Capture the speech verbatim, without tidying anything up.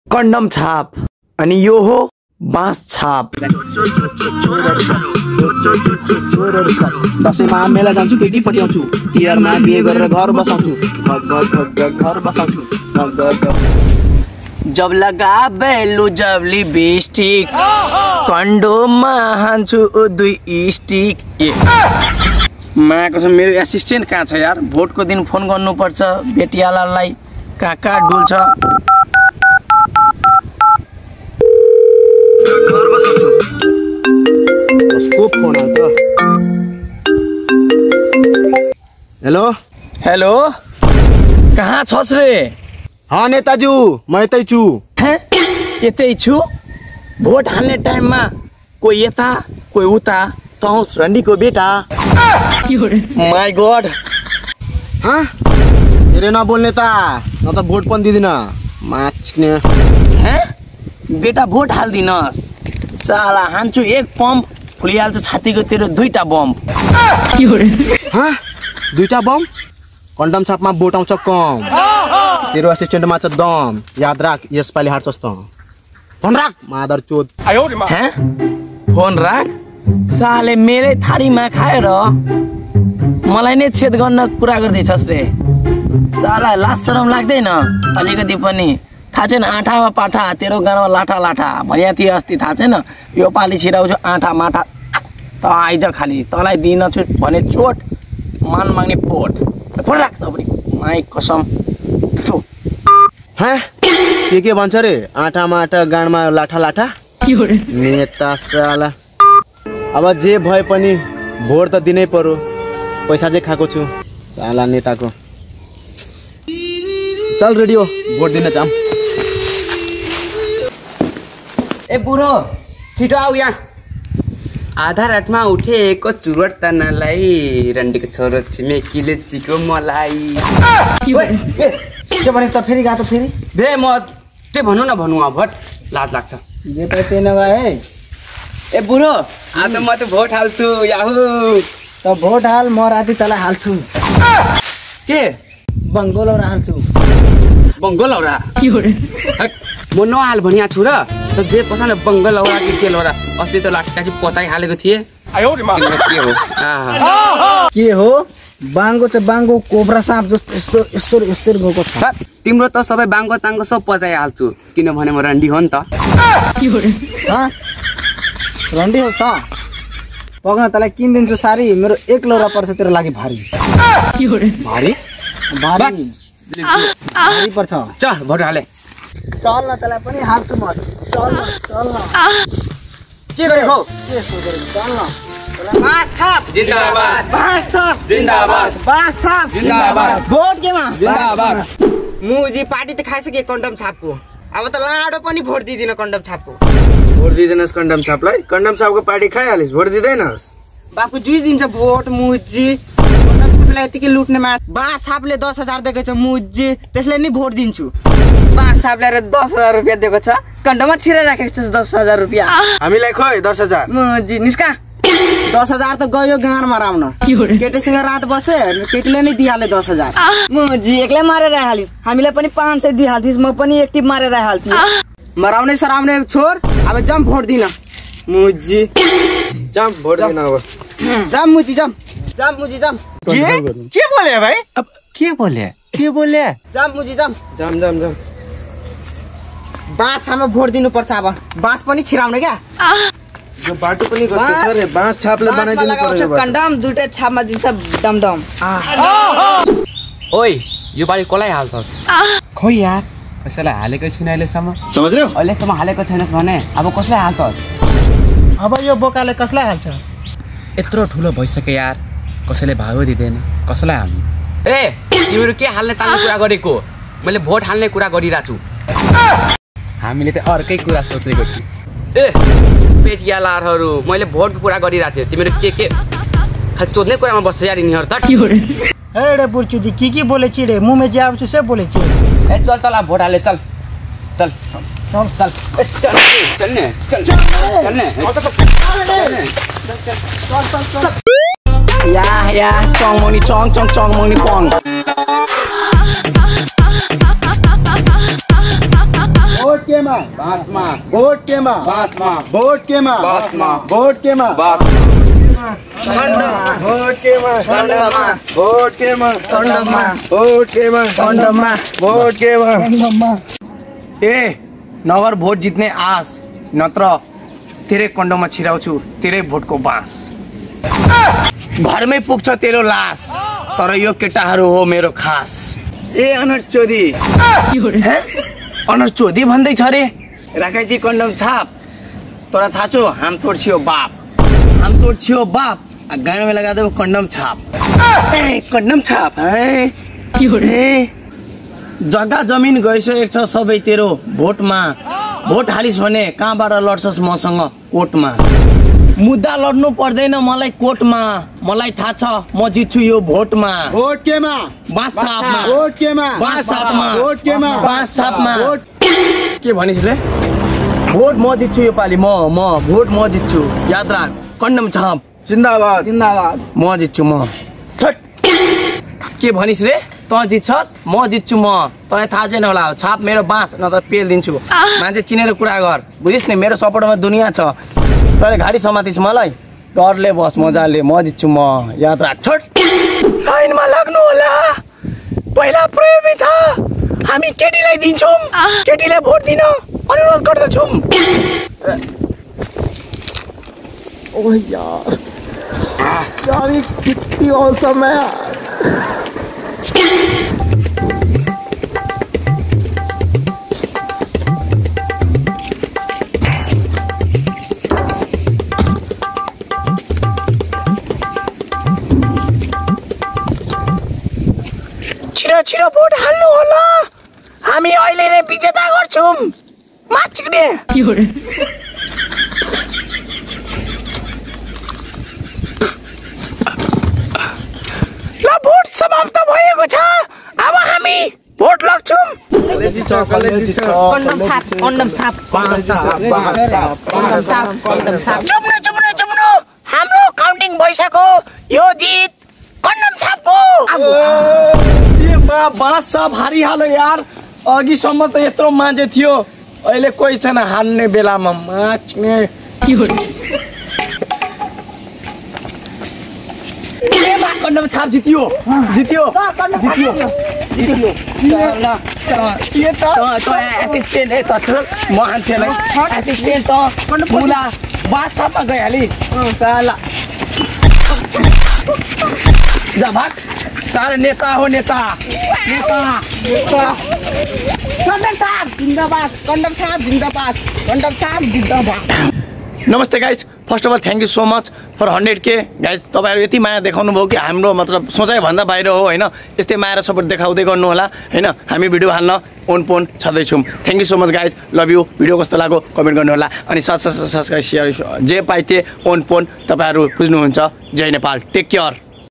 Condom छाप अनि यो हो बाँस छाप। दसैँमा मेला जान्छु केटी पट्याउँछु तिहारमा बिहे गरेर घर बसाउँछु घर बसाउँछु। जब लगाबे लुजब लिपस्टिक कन्डोममा हान्छु दुई स्टिक। मा कसम मेरो एसिस्टेन्ट कहाँ छ यार? भोटको दिन फोन गर्नुपर्छ बेटियालालाई कहाँ कहाँ डुल्छ। उसको फोन आउँछ। हेलो हेलो कहाँ छस् रे? हाँ नेताजु म यतै छु। यतै छु? भोट हाल्ने टाइममा कोही यता कोही उता तौस रन्डीको बेटा। My god. हाँ धेरै नबोल्ने त न त भोट पनि दिदिन माच्ने। बेटा भोट हाल्दिनस् साला हान्छु एक पम्प फुलिहाल्छ छातीको तेरो दुईटा बम। हाँ दुईटा बम? कन्डम छापमा भोट आउँछ कम तेरो असिस्टेन्टमा छ दम। याद राख यसपालि हार्छस् त। फोन राख मादर चोद। फोन राख साले मेरै थारीमा खाएर मलाई नै छेद गर्न कुरा गर्दैछस् रे साला। लाज शरम लाग्दैन अलिकति पनि? थाहा छैन आँठामा पाठा तेरो गाउँमा लाठा लाठा भनिया थिए अस्ति थाहा छैन? यो पालि छिराउँछु आँठा माठा त आइज खाली तँलाई दिन छु भने चोट मान माग्ने पोट। फोन राख त पनि माई कसम। हाँ के के भन्छ रे? आँटा माटा गाडमा लाठा लाठा नेता साला। अब जे भए पनि भोट त दिनै पर्यो। पैसा चाहिँ खाएको छु साला नेताको। चल रेडियो भोट दिन जाम। ए बुढो छिटो आऊ यहाँ। आधा रातमा उठेको चुरोट तनालाई रन्डीको छोरो छिमेकीले चिको मलाई। के भने त फेरि गएको फेरि बे म त्यही भन्नु न भन्नु भोट लाज लाग्छ। जे पाइ त्यही नगए है। ए बुढो आज म त भोट हाल्छु याहु। त भोट हाल म राति तँलाई हाल्छु। के बङ्गोलौरा हाल्छु? बङ्गोलौरा म नहाल भनिया छु र त जे पछाने बङ्गोलौरा कि के लौरा। अस्ति त लाठीकाठी पचाइ हालेको थिए। के हो के हो? बाङ्गो चाहिँ बाङ्गो कोब्रा साँप जस्तो यसो यसो यसो गएको छ। तिम्रो त सबै बाङ्गो ताङ्गो सब पचाइ हाल्छु किनभने म रन्डी हो नि त। रन्डी होस् त पग्न तँलाई किनिदिन्छु सारी। मेरो एक लौरा पर्छ तेरो लागि भारी। भारी भारी भारी पर्छ। चल भोट हाले। चल न तँलाई पनि हाल्छु म। चल न चल न। के गरेको? के सोधेर चल न। बाँस छाप जिन्दाबाद। बाँस छाप जिन्दाबाद। बाँस छाप जिन्दाबाद। भोट केमा जिन्दाबाद। मुजी पार्टी त खाइसके कन्डम छापको। अब त लाडो पनि भोट दिदिन कन्डम छापको। भोट दिँदैनस् कन्डम छापलाई? कन्डम छापको पार्टी खाइहालिस् भोट दिँदैनस्? बापु जुइ दिन्छ भोट मुजी। कन्डम छापलाई यतिकै लुट्नेमा बाँस छापले दस हजार दिएको छ मुजी त्यसले नि भोट दिन्छु। बाँस छापले दस हजार रुपियाँ दिएको छ कन्डममा छिरा राखेको छ दस हजार रुपियाँ। हामीलाई खोइ दस हजार। मुजी निस्का। दस हजार त गयो गाँडमा राउन। केटीसँग रात बसे केटीले नै दिइहाले दस हजार। मुजी एक्लै मारेर हालिस् हामीलाई पनि पाँच सय दिइहाल्थिस् म पनि एक टिप मारेर हाल्थेँ। मराउने सराउने छोड अब जम भोट दिन मुजी। जाम भोट दिन अब। जाम मुजी जाम जाम मुजी जाम। के बोले भाइ? अब के बोले के बोले? जाम मुजी जाम जाम जाम जाम। बाँसमा भोट दिनुपर्छ अब। बाँस पनि छिराउने क्या? यो बाटो पनि कस्तो छ रे? बाँस छापले बनाइदिनु पर्यो। कन्डम दुईटा छापमा दिन्छ डमडम। ओइ यो पालि कसलाई हाल्छस्? खोइ यार कसैलाई हालेकै छैन अहिलेसम्म। समझ रहे हो? अहिलेसम्म हालेको छैनस् भने अब कसलाई हाल्छस्? अब यो बोकाले कसलाई हाल्छ? यत्रो ठुलो भइसक्यो यार कसैले भागो दिँदैन कसलाई हाल्नु? ए तिमीहरू के हाल्ने ताल्ने कुरा गरेको? मैले भोट हाल्ने कुरा गरिरहेको छु। हामीले त अर्कै कुरा सोचेको थियौँ। ए पेटियालारहरू मैले भोटको कुरा गरिरहेको थिएँ तिमीहरू के के खालि चोद्ने कुरामा बस्छ यार यिनीहरू त। ए बुर्चुदी के के बोले चिडे मुँह में जे आउँछ से बोले चिडे। ए चल चल अब भोट हाले चल चल चल चल चल चल्ने चल चल्ने या या चङमनी चङ चङ चङमनी पङ। भोट केमा बाँसमा भोट केमा बाँसमा भोट केमा बाँसमा भोट केमा बाँस भोट केमा कन्डममा भोट केमा कन्डममा भोट केमा कन्डममा भोट केमा ए नगर भोट जित्ने आस नत्र तेरै कन्डममा छिराउँछु तेरै भोटको बाँस घरमै पुग्छ तेरो लास तर यो केटाहरू हो मेरो खास ए अनर चोदी अनर चोदी भन्दैछ रे राखाइची कन्डम छाप तोरा थाहा छ हाम तोड्छियो बाप हाम तोड्छियो बाप गाडीमा लगाइदेऊ कन्डम छाप ए कन्डम छाप है जग्गा जमिन गइसकेको छ सबै तेरो भोटमा भोट हालिस् भने कहाँबाट लड्छस् मसँग कोर्टमा मुद्दा लड्नु पर्दैन मलाई कोर्टमा मलाई थाहा छ म जित्छु यो भोटमा भोट केमा बाँस छापमा भोट केमा बाँस छापमा भोट केमा बाँस छापमा भोट के भनिस् रे भोट म जित्छु यो पालि म म भोट म जित्छु याद राख कन्डम छाप जिन्दाबाद जिन्दाबाद म जित्छु म छट के भनिस् रे तँ जित्छस् म जित्छु म तँलाई थाहा छैन होला छाप मेरो बाँस न त पेल दिन्छु मान्छे चिनेर कुरा गर बुझिस् नि मेरो सपोर्टमा दुनियाँ छ तैँले घाडी समातिस् मलाई डरले बस मजाले म जित्छु म याद राख छोड लाइनमा लाग्नु होला पहिला प्रेमी था हामी केटीलाई दिन्छौँ केटीलाई भोट दिन अनुरोध गर्दछौँ ओ यार यार ये कितनी औसम है यार छिटो छिटो भोट हाल्नु होला हामी अहिले नै विजेता गर्छौँ माछिक्ने ल भोट समाप्त भएको छ अब हामी भोट लग्छौँ कन्डम छाप कन्डम छाप कन्डम छाप कन्डम छाप चुप्नु चुप्नु चुप्नु हाम्रो काउन्टिङ भइसक्यो यो जित कन्डम छापको बाँस सब हारिहाल्यो यार अघिसम्म त यत्रो मान्छे थियो अहिले कोही छैन हान्ने बेलामा माछ्ने कन्डम छाप जित्यो जित्यो एसिस्टेन्ट त म हान्थेलाई एसिस्टेन्ट त मुला बाँस छापमा गइहालिस् साला जा भाग सारे नेता हो नेता नेता नेता कन्डम छाप जिन्दाबाद कन्डम छाप जिन्दाबाद कन्डम छाप जिन्दाबाद नमस्ते guys first of all thank you so much for hundred K guys तपाईँहरू यति माया देखाउनु भयो कि हाम्रो मतलब सोचाइभन्दा बाहिर हो होइन यस्तै माया र सपोर्ट देखाउँदै गर्नु होला होइन हामी भिडियो हाल्न ओन पोन छँदैछौँ thank you so much guys love you video कस्तो लाग्यो कमेन्ट गर्नु होला अनि साथ साथ सब्सक्राइब सेयर जे पाइते ओन पोन तपाईँहरू बुझ्नुहुन्छ जय नेपाल टेक केयर